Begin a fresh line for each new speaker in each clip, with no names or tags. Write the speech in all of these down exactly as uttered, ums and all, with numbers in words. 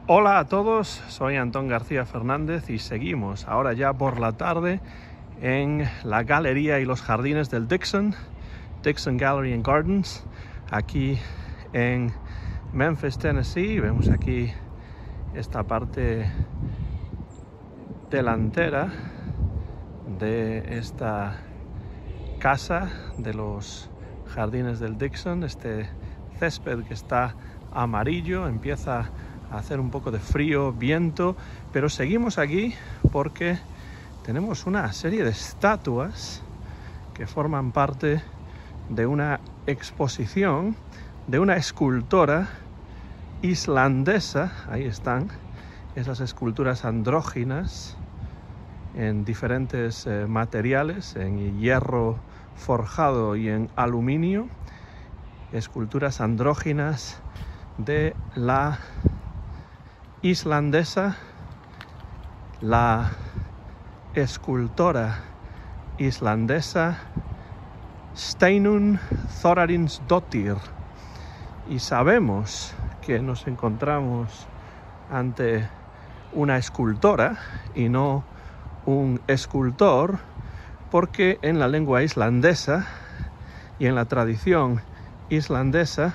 Hola a todos, soy Antón García Fernández y seguimos ahora ya por la tarde en la galería y los jardines del Dixon, Dixon Gallery and Gardens, aquí en Memphis, Tennessee. Vemos aquí esta parte delantera de esta casa de los jardines del Dixon, este césped que está amarillo, empieza a hacer un poco de frío, viento, pero seguimos aquí porque tenemos una serie de estatuas que forman parte de una exposición de una escultora islandesa. Ahí están esas esculturas andróginas en diferentes eh, materiales, en hierro forjado y en aluminio, esculturas andróginas de la islandesa, la escultora islandesa Steinunn Thorarinsdóttir. Y sabemos que nos encontramos ante una escultora y no un escultor, porque en la lengua islandesa y en la tradición islandesa,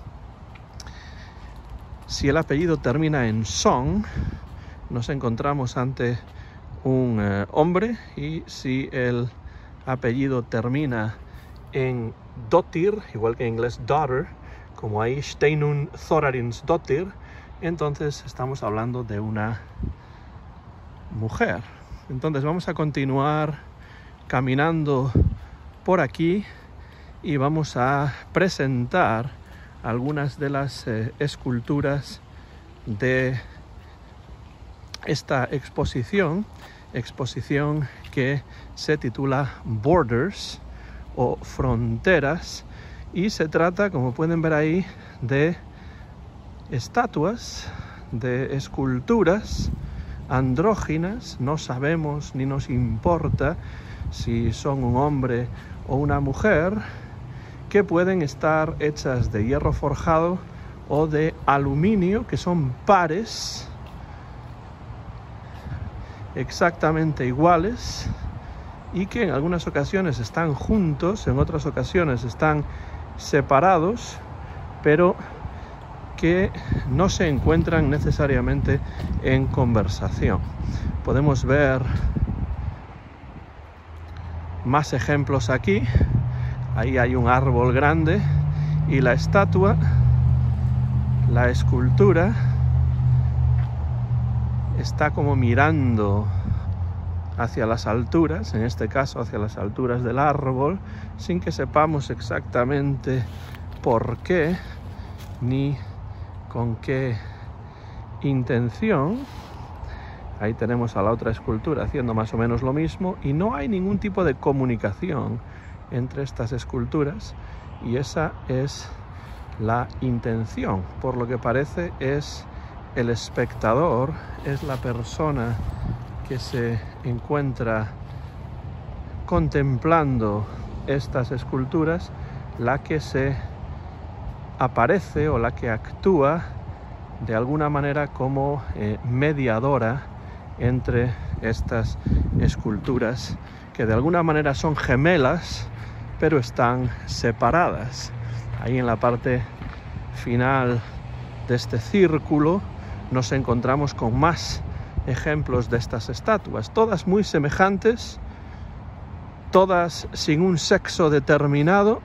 si el apellido termina en son, nos encontramos ante un eh, hombre, y si el apellido termina en dóttir, igual que en inglés daughter, como ahí Steinunn Thorarinsdóttir, entonces estamos hablando de una mujer. Entonces vamos a continuar caminando por aquí y vamos a presentar algunas de las eh, esculturas de esta exposición, exposición que se titula Borders o Fronteras, y se trata, como pueden ver ahí, de estatuas, de esculturas andróginas. No sabemos ni nos importa si son un hombre o una mujer, que pueden estar hechas de hierro forjado o de aluminio, que son pares exactamente iguales y que en algunas ocasiones están juntos, en otras ocasiones están separados, pero que no se encuentran necesariamente en conversación. Podemos ver más ejemplos aquí. Ahí hay un árbol grande y la estatua, la escultura, está como mirando hacia las alturas, en este caso hacia las alturas del árbol, sin que sepamos exactamente por qué ni con qué intención. Ahí tenemos a la otra escultura haciendo más o menos lo mismo, y no hay ningún tipo de comunicación entre estas esculturas, y esa es la intención. Por lo que parece, es el espectador, es la persona que se encuentra contemplando estas esculturas, la que se aparece o la que actúa de alguna manera como eh, mediadora entre estas esculturas, que de alguna manera son gemelas, pero están separadas. Ahí en la parte final de este círculo nos encontramos con más ejemplos de estas estatuas, todas muy semejantes, todas sin un sexo determinado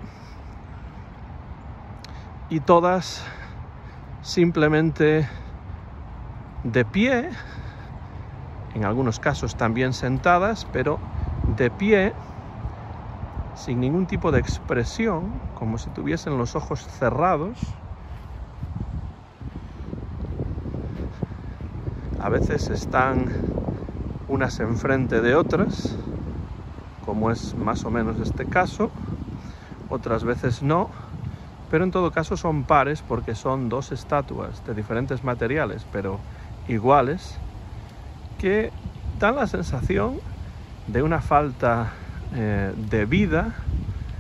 y todas simplemente de pie, en algunos casos también sentadas, pero de pie, sin ningún tipo de expresión, como si tuviesen los ojos cerrados. A veces están unas enfrente de otras, como es más o menos este caso, otras veces no, pero en todo caso son pares porque son dos estatuas de diferentes materiales, pero iguales, que dan la sensación de una falta eh, de vida,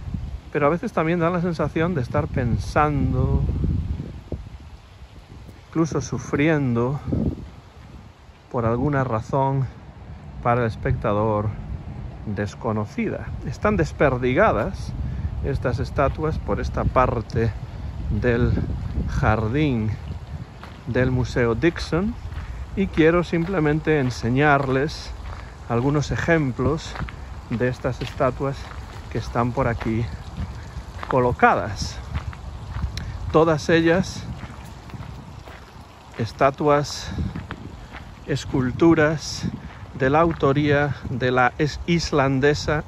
pero a veces también dan la sensación de estar pensando, incluso sufriendo por alguna razón para el espectador desconocida. Están desperdigadas estas estatuas por esta parte del jardín del Museo Dixon y quiero simplemente enseñarles algunos ejemplos de estas estatuas que están por aquí colocadas. Todas ellas estatuas, esculturas de la autoría de la islandesa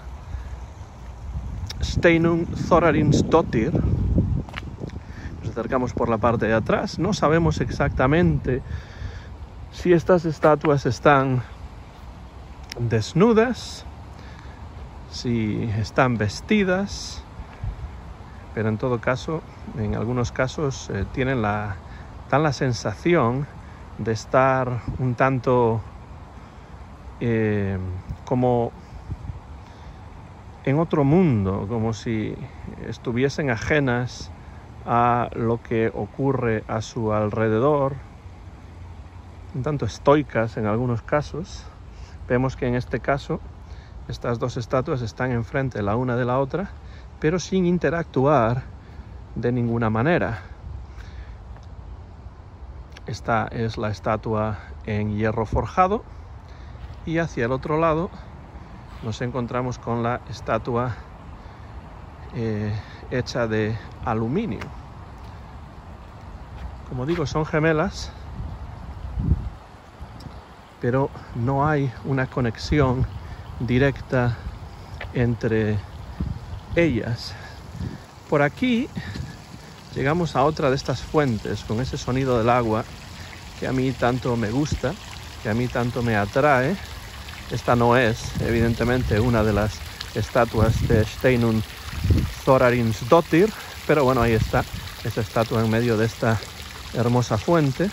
Steinunn Thorarinsdóttir. Nos acercamos por la parte de atrás. No sabemos exactamente si estas estatuas están desnudas, si están vestidas, pero en todo caso, en algunos casos eh, tienen la, dan la sensación de estar un tanto eh, como en otro mundo, como si estuviesen ajenas a lo que ocurre a su alrededor, un tanto estoicas en algunos casos. Vemos que en este caso estas dos estatuas están enfrente la una de la otra, pero sin interactuar de ninguna manera. Esta es la estatua en hierro forjado y hacia el otro lado nos encontramos con la estatua eh, hecha de aluminio. Como digo, son gemelas, pero no hay una conexión directa entre ellas. Por aquí llegamos a otra de estas fuentes con ese sonido del agua que a mí tanto me gusta, que a mí tanto me atrae. Esta no es, evidentemente, una de las estatuas de Steinunn Thorarinsdóttir, pero bueno, ahí está, esa estatua en medio de esta hermosa fuente.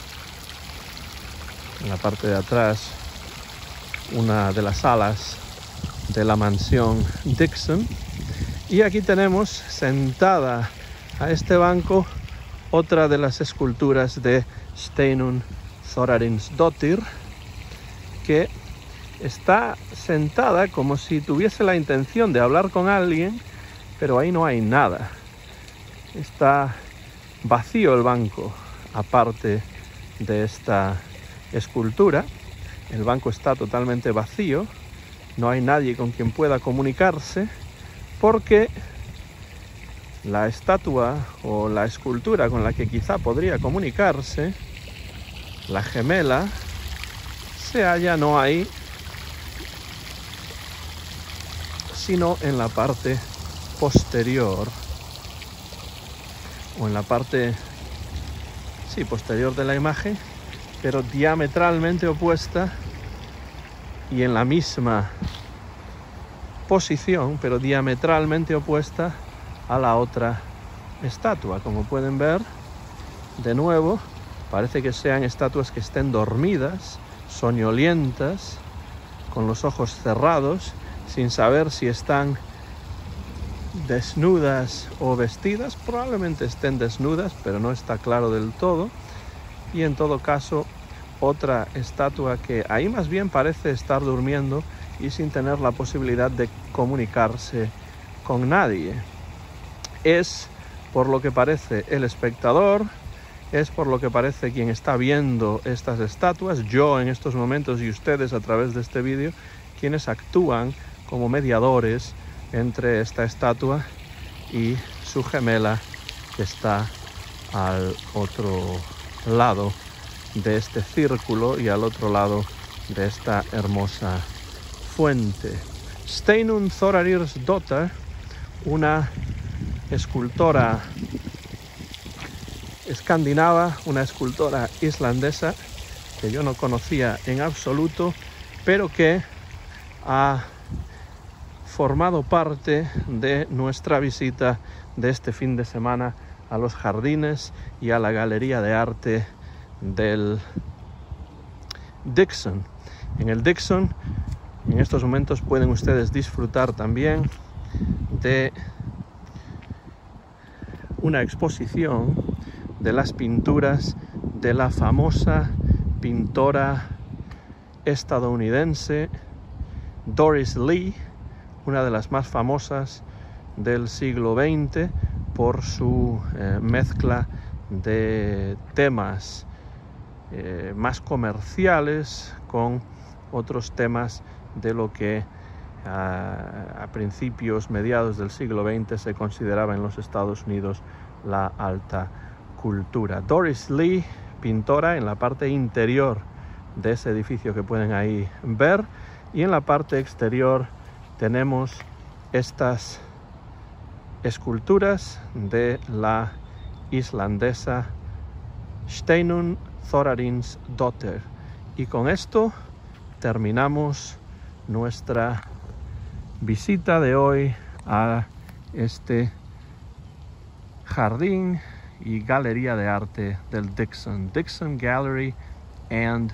En la parte de atrás, una de las alas de la mansión Dixon. Y aquí tenemos sentada a este banco otra de las esculturas de Steinunn Thorarinsdóttir, que está sentada como si tuviese la intención de hablar con alguien, pero ahí no hay nada. Está vacío el banco, aparte de esta escultura. El banco está totalmente vacío, no hay nadie con quien pueda comunicarse, porque la estatua o la escultura con la que quizá podría comunicarse, la gemela, se halla no ahí, sino en la parte posterior, o en la parte, sí, posterior de la imagen, pero diametralmente opuesta y en la misma posición, pero diametralmente opuesta a la otra estatua. Como pueden ver, de nuevo, parece que sean estatuas que estén dormidas, soñolientas, con los ojos cerrados, sin saber si están desnudas o vestidas. Probablemente estén desnudas, pero no está claro del todo. Y en todo caso, otra estatua que ahí más bien parece estar durmiendo y sin tener la posibilidad de comunicarse con nadie. Es, por lo que parece, el espectador, es por lo que parece quien está viendo estas estatuas, yo en estos momentos y ustedes a través de este vídeo, quienes actúan como mediadores entre esta estatua y su gemela que está al otro lado de este círculo y al otro lado de esta hermosa fuente. Steinunn Thorarinsdóttir, una escultora escandinava, una escultora islandesa que yo no conocía en absoluto, pero que ha formado parte de nuestra visita de este fin de semana a los jardines y a la galería de arte del Dixon. En el Dixon, en estos momentos pueden ustedes disfrutar también de una exposición de las pinturas de la famosa pintora estadounidense Doris Lee, una de las más famosas del siglo veinte por su eh, mezcla de temas eh, más comerciales con otros temas de lo que a, a principios, mediados del siglo veinte se consideraba en los Estados Unidos la alta cultura. Doris Lee, pintora, en la parte interior de ese edificio que pueden ahí ver, y en la parte exterior tenemos estas esculturas de la islandesa Steinunn Thorarinsdóttir. Y con esto terminamos nuestra visita de hoy a este jardín y galería de arte del Dixon, Dixon Gallery and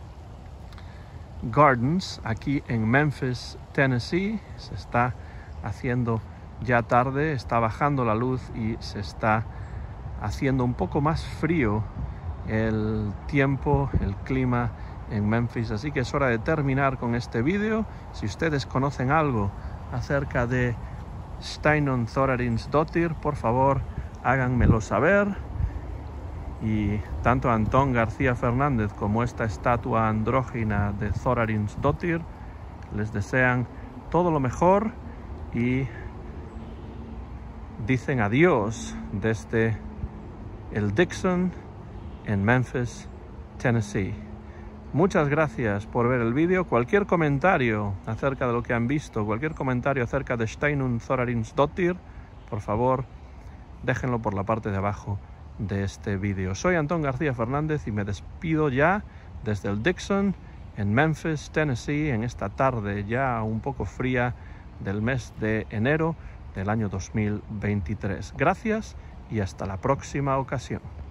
Gardens, aquí en Memphis, Tennessee. Se está haciendo ya tarde, está bajando la luz y se está haciendo un poco más frío el tiempo, el clima en Memphis, así que es hora de terminar con este vídeo. Si ustedes conocen algo acerca de Steinunn Thorarinsdóttir, por favor háganmelo saber. Y tanto Antón García Fernández como esta estatua andrógina de Thorarinsdóttir les desean todo lo mejor y dicen adiós desde el Dixon en Memphis, Tennessee. Muchas gracias por ver el vídeo. Cualquier comentario acerca de lo que han visto, cualquier comentario acerca de Steinunn Thorarinsdóttir, por favor, déjenlo por la parte de abajo de este vídeo. Soy Antón García Fernández y me despido ya desde el Dixon en Memphis, Tennessee, en esta tarde ya un poco fría del mes de enero del año dos mil veintitrés. Gracias y hasta la próxima ocasión.